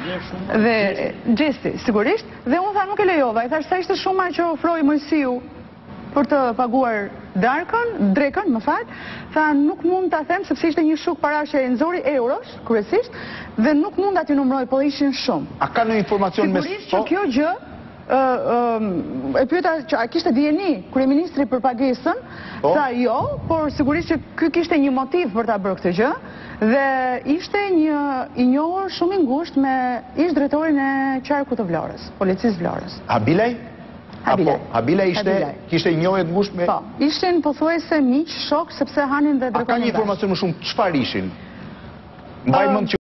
Dhe Gjesti, sigurisht, dhe unë tha nuk e lejova, i thash sa ishte shuma që ofroi Mojsiu për të paguar drekën, më fal, tha nuk mund ta them sepse ishte një shuk parash që e nxori euros, kryesisht, dhe nuk mund ta numëroj, po ishin shumë. A ka në informacion me sigurisht që kjo gjë e pyeta që a kishte dijeni kryeministri për pagesën, tha jo, por sigurisht që ky kishte një motiv për ta bërë këtë gjë dhe ishte një i njohur shumë i ngushtë me ish drejtorin e qarkut të Vlorës, policisë Vlorës. Habilej? Habilej kishte një njohje të ngushtë me... Po, ishin pothuajse miq, shok, sepse hanin dhe drekon. A ka një informacion më shumë, çfarë ishin? Mbaj mend